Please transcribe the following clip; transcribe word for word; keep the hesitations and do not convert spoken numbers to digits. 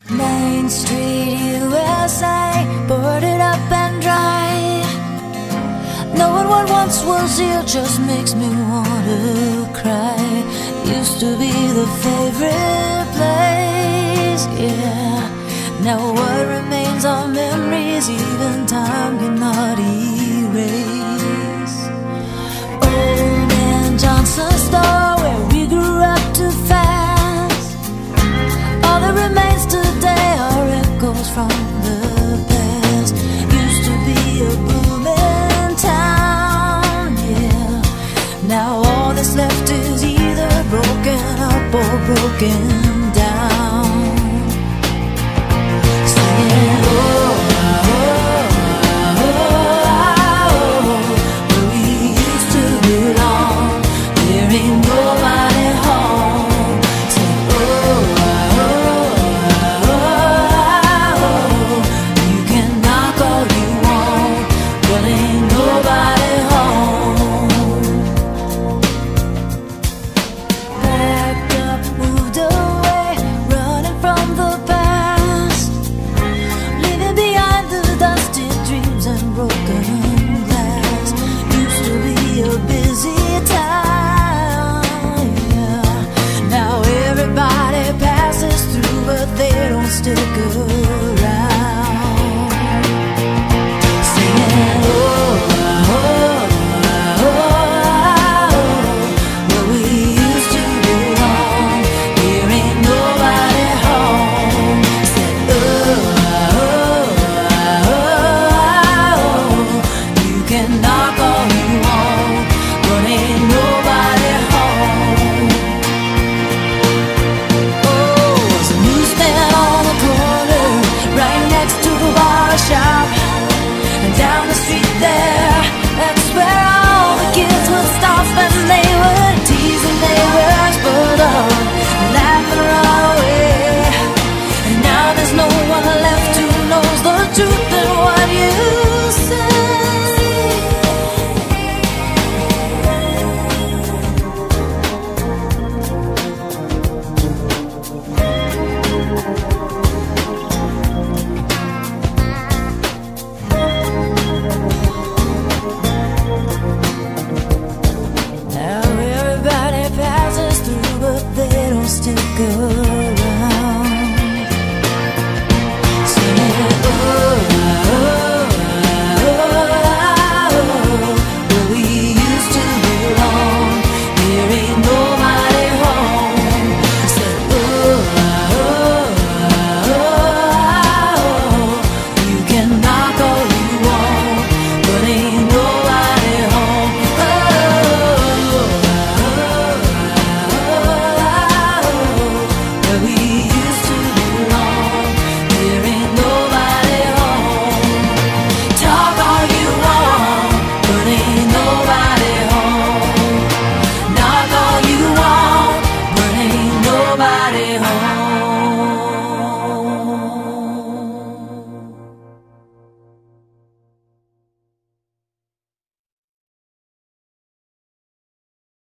Main Street, U S A, boarded up and dry. Knowing what once was here just makes me wanna cry. Used to be the favorite place, yeah. Now what remains are memories even time cannot erase. Old Man Johnson's store, where we grew up too fast. All that remains today are echoes from the past. Used to be a booming town, yeah. Now all that's left is either broken up or broken